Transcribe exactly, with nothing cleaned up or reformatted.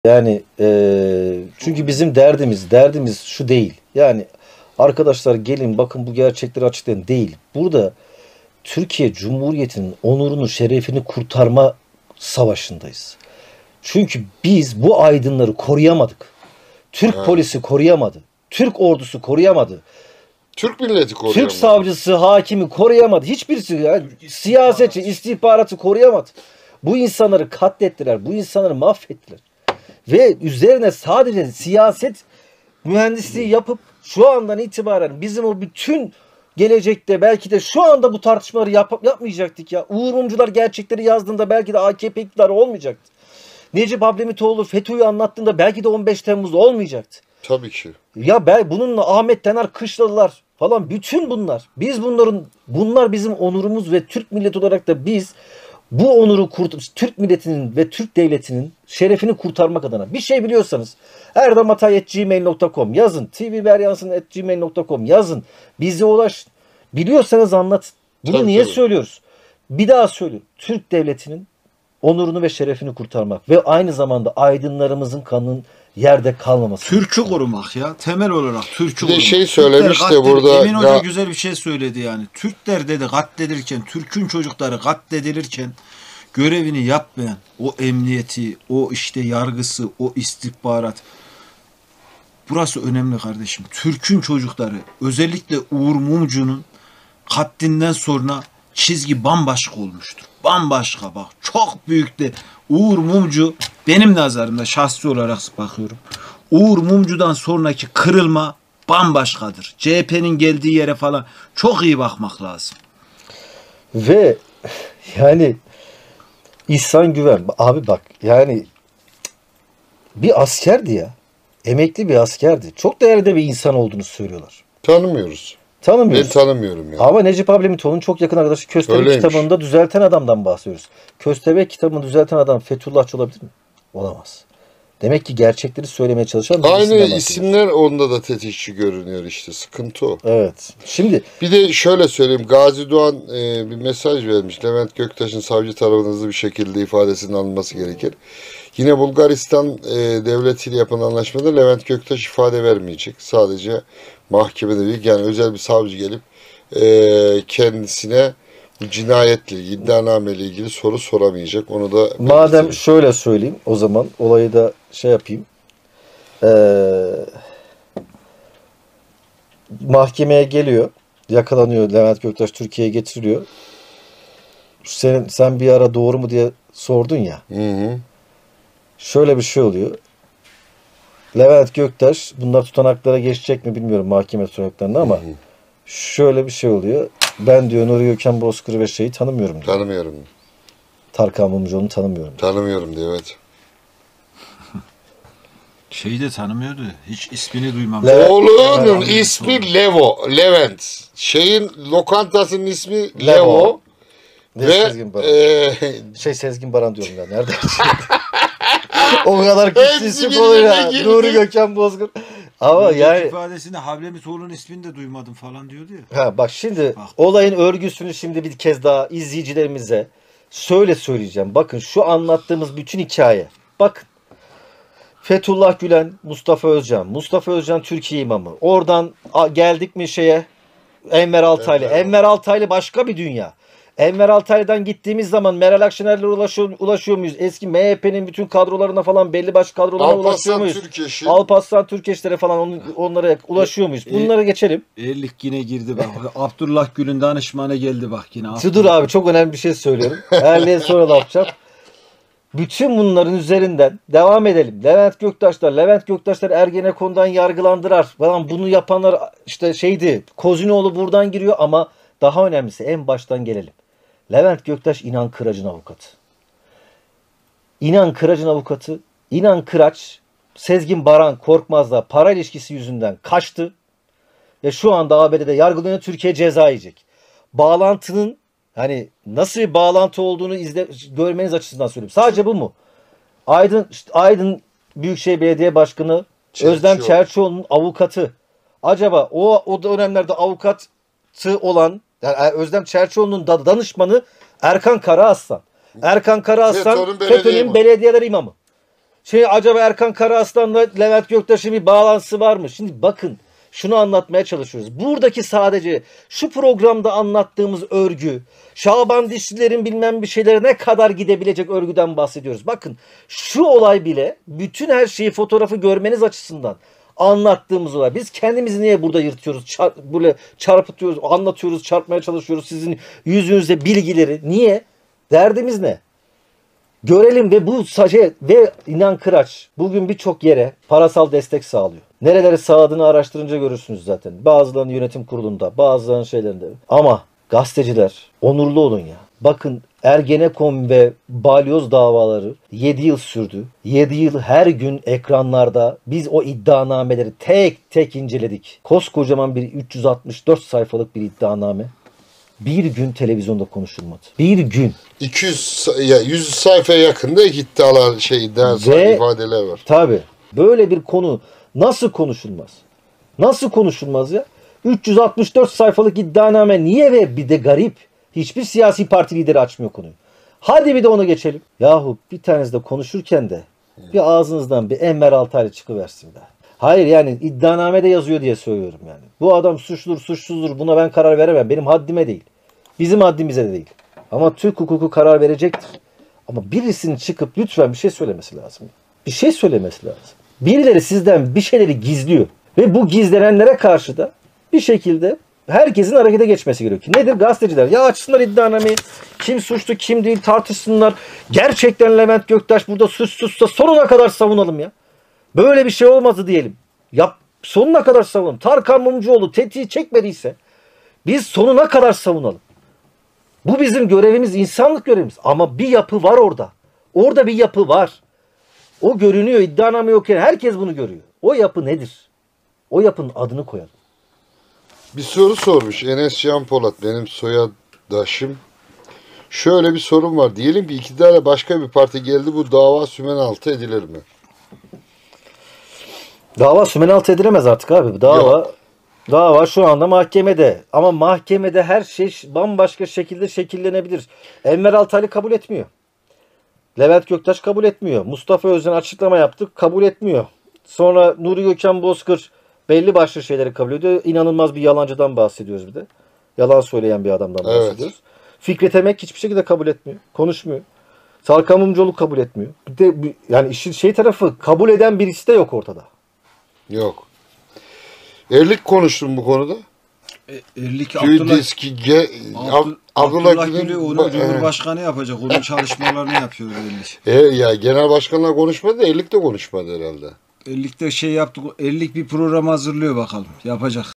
Yani eee, çünkü bizim derdimiz, derdimiz şu değil. Yani arkadaşlar gelin bakın bu gerçekleri açıklayın değil. Burada Türkiye Cumhuriyeti'nin onurunu, şerefini kurtarma savaşındayız. Çünkü biz bu aydınları koruyamadık. Türk Evet. polisi koruyamadı. Türk ordusu koruyamadı. Türk milleti Türk koruyamadı. savcısı, hakimi koruyamadı. Hiçbirisi yani siyasetçi, istihbaratı koruyamadı. Bu insanları katlettiler. Bu insanları mahvettiler. Ve üzerine sadece siyaset mühendisliği yapıp şu andan itibaren bizim o bütün gelecekte belki de şu anda bu tartışmaları yap yapmayacaktık ya. Uğur Mumcular gerçekleri yazdığında belki de A K P iktidarı olmayacaktı. Necip Ablemitoğlu FETÖ'yü anlattığında belki de on beş Temmuz olmayacaktı. Tabii ki. Ya ben bununla Ahmet Taner Kışlalılar falan bütün bunlar. Biz bunların bunlar bizim onurumuz ve Türk milleti olarak da biz bu onuru kurt Türk milletinin ve Türk devletinin şerefini kurtarmak adına bir şey biliyorsanız erdamatay at gmail nokta com yazın. tvberyansın at gmail nokta com yazın. Bize ulaşın. Biliyorsanız anlatın. Bunu Tabii, niye tabii. söylüyoruz? Bir daha söylüyorum. Türk devletinin onurunu ve şerefini kurtarmak ve aynı zamanda aydınlarımızın kanının yerde kalmaması. Türk'ü korumak ya. Temel olarak Türk'ü Bir de korumak. şey söylemiş Türkler de katledil- burada Emin Hoca ya- güzel bir şey söyledi yani. Türkler dedi katledilirken, Türk'ün çocukları katledilirken görevini yapmayan o emniyeti, o işte yargısı, o istihbarat. Burası önemli kardeşim. Türk'ün çocukları özellikle Uğur Mumcu'nun katlinden sonra çizgi bambaşka olmuştur. Bambaşka bak. Çok büyük de Uğur Mumcu benim nazarımda şahsi olarak bakıyorum. Uğur Mumcu'dan sonraki kırılma bambaşkadır. C H P'nin geldiği yere falan çok iyi bakmak lazım. Ve yani İhsan Güven abi bak yani bir askerdi ya. Emekli bir askerdi. Çok değerli de bir insan olduğunu söylüyorlar. Tanımıyoruz. Ben Tanımıyoruz. tanımıyorum ya. Ama Necip Ablemitoğlu'nun çok yakın arkadaşı Köstebek Öyleymiş. kitabında düzelten adamdan bahsediyoruz. Köstebek kitabını düzelten adam Fethullahçı olabilir mi? Olamaz. Demek ki gerçekleri söylemeye çalışan bir Aynı isimden bahsediyoruz. isimler onda da tetikçi görünüyor işte. Sıkıntı o. Evet. Şimdi Bir de şöyle söyleyeyim. Gazi Doğan e, bir mesaj vermiş. Levent Göktaş'ın savcı tarafından hızlı bir şekilde ifadesinin alınması gerekir. Yine Bulgaristan e, devletiyle yapılan anlaşmada Levent Göktaş ifade vermeyecek. Sadece mahkemede bir yani özel bir savcı gelip e, kendisine bu cinayetle, iddianameyle ilgili soru soramayacak. Onu da madem belirtelim. şöyle söyleyeyim o zaman olayı da şey yapayım. Ee, mahkemeye geliyor. Yakalanıyor. Levent Göktaş Türkiye'ye getiriliyor. Sen, sen bir ara doğru mu diye sordun ya. Hı hı. Şöyle bir şey oluyor. Levent Göktaş bunlar tutanaklara geçecek mi bilmiyorum mahkeme tutanaklarında ama Hı hı. şöyle bir şey oluyor. Ben diyor Nuri Gökhan Bozkır'ı ve şeyi tanımıyorum diyor. Tanımıyorum. Tarkan Mumcuoğlu'nu tanımıyorum diyor. Tanımıyorum diyor evet. Şeyi de tanımıyordu. Hiç ismini duymam. Le- Oğlunun Evet. ismi Levo. Levent. Şeyin lokantasının ismi Levo. Levo. Ne Ve Sezgin Baran? e, Şey Sezgin Baran diyorum ya. Nerede? O kadar küçük Hepsi isim birbirine olur ya. girdi. Nuri Gökhan Bozkır. Ama Önceki yani ifadesinde Hablemitoğlu'nun ismini de duymadım falan diyordu ya. ha bak şimdi Bak. olayın örgüsünü şimdi bir kez daha izleyicilerimize şöyle söyleyeceğim. Bakın şu anlattığımız bütün hikaye. Bakın Fethullah Gülen, Mustafa Özcan. Mustafa Özcan Türkiye imamı. Oradan a, geldik mi şeye Enver Altaylı. Enver Enver Altaylı başka bir dünya. Enver Altaylı'dan gittiğimiz zaman Meral Akşener'le ulaşıyor, ulaşıyor muyuz? Eski M H P'nin bütün kadrolarına falan belli başlı kadrolarına ulaşıyor Alparslan muyuz? Türkeş'i Alparslan Türkeşlere falan on- onlara ulaşıyor muyuz? E- Bunlara geçelim. Erlik yine girdi bak. Abdullah Gül'ün danışmanı geldi bak yine. Şu dur abi çok önemli bir şey söylüyorum. Erliğe sonra da yapacağım. Bütün bunların üzerinden devam edelim. Levent Göktaşlar, Levent Göktaşlar Ergenekon'dan yargılandırar. Falan bunu yapanlar işte şeydi. Kozinoğlu buradan giriyor ama daha önemlisi en baştan gelelim. Levent Göktaş İnan Kıraç'ın avukatı. İnan Kıraç'ın avukatı. İnan Kıraç, Sezgin Baran Korkmaz'la para ilişkisi yüzünden kaçtı. Ve şu anda A B D'de yargılanıyor. Türkiye ceza yiyecek. Bağlantının hani nasıl bir bağlantı olduğunu izle, görmeniz açısından söylüyorum. Sadece bu mu? Aydın işte Aydın Büyükşehir Belediye Başkanı Çerçioğlu. Özlem Çerçioğlu'nun avukatı. Acaba o o dönemlerde avukatı olan yani Özlem Çerçioğlu'nun da danışmanı Erkan Karaaslan. Erkan Karaaslan FETÖ'nün belediye FETÖ'nün imamı. belediyeler imamı. Şey acaba Erkan Karaaslan'la Levent Göktaş'ın bir bağlantısı var mı? Şimdi bakın şunu anlatmaya çalışıyoruz. Buradaki sadece şu programda anlattığımız örgü, Şaban Dişlilerin bilmem bir şeylere ne kadar gidebilecek örgüden bahsediyoruz. Bakın şu olay bile bütün her şeyi fotoğrafı görmeniz açısından anlattığımız olay. Biz kendimizi niye burada yırtıyoruz? Çar, böyle çarpıtıyoruz, anlatıyoruz, çarpmaya çalışıyoruz sizin yüzünüzde bilgileri. Niye? Derdimiz ne? Görelim ve bu saje ve inan Kıraç bugün birçok yere parasal destek sağlıyor. Nereleri sağladığını araştırınca görürsünüz zaten. Bazılarının yönetim kurulunda, bazılarının şeylerinde. Ama gazeteciler onurlu olun ya. Bakın Ergenekon ve Balyoz davaları yedi yıl sürdü. yedi yıl her gün ekranlarda biz o iddianameleri tek tek inceledik. Koskocaman bir üç yüz altmış dört sayfalık bir iddianame. Bir gün televizyonda konuşulmadı. Bir gün. iki yüz ya yüz sayfaya yakında iddialar şey iddia Ve, ifadeler var. Tabii. Böyle bir konu nasıl konuşulmaz? Nasıl konuşulmaz ya? üç yüz altmış dört sayfalık iddianame niye ve bir de garip. Hiçbir siyasi parti lideri açmıyor konuyu. Hadi bir de ona geçelim. Yahu bir tanesi de konuşurken de bir ağzınızdan bir Enver Altaylı çıkıversin be. Hayır yani iddianamede yazıyor diye söylüyorum yani. Bu adam suçludur suçsuzdur buna ben karar veremem. Benim haddime değil. Bizim haddimize de değil. Ama Türk hukuku karar verecektir. Ama birisinin çıkıp lütfen bir şey söylemesi lazım. Bir şey söylemesi lazım. Birileri sizden bir şeyleri gizliyor. Ve bu gizlenenlere karşı da bir şekilde herkesin harekete geçmesi gerekiyor. Nedir? Gazeteciler. Ya açsınlar iddianameyi. Kim suçlu kim değil tartışsınlar. Gerçekten Levent Göktaş burada suçsuzsa sonuna kadar savunalım ya. Böyle bir şey olmadı diyelim. Yap, sonuna kadar savunalım. Tarkan Mumcuoğlu tetiği çekmediyse biz sonuna kadar savunalım. Bu bizim görevimiz, insanlık görevimiz. Ama bir yapı var orada. Orada bir yapı var. O görünüyor, iddianame yok. Herkes bunu görüyor. O yapı nedir? O yapının adını koyalım. Bir soru sormuş Enes Can Polat, benim soyadaşım. Şöyle bir sorun var. Diyelim ki iktidara başka bir parti geldi, bu dava sümenaltı edilir mi? Dava sümenaltı edilemez artık abi. Dava Yok. Dava şu anda mahkemede. Ama mahkemede her şey bambaşka şekilde şekillenebilir. Enver Altaylı kabul etmiyor. Levent Göktaş kabul etmiyor. Mustafa Özden açıklama yaptı. Kabul etmiyor. Sonra Nuri Gökhan Bozkır belli başlı şeyleri kabul ediyor. İnanılmaz bir yalancıdan bahsediyoruz bir de. Yalan söyleyen bir adamdan bahsediyoruz. Evet. Fikret Emek hiçbir şekilde kabul etmiyor. Konuşmuyor. Tarkan Mumcuoğlu kabul etmiyor. Bir de yani işin şey tarafı kabul eden birisi de yok ortada. Yok. Erlik konuştum bu konuda. E, Erlik Abdullah, Abdullah, Abdullah, Abdullah Gül'ü onu Cumhurbaşkanı yapacak. Onun çalışmalarını yapıyor Erlik. E, ya genel başkanla konuşmadı da Erlik de konuşmadı herhalde. Erlik de şey yaptık. Erlik bir program hazırlıyor bakalım. Yapacak.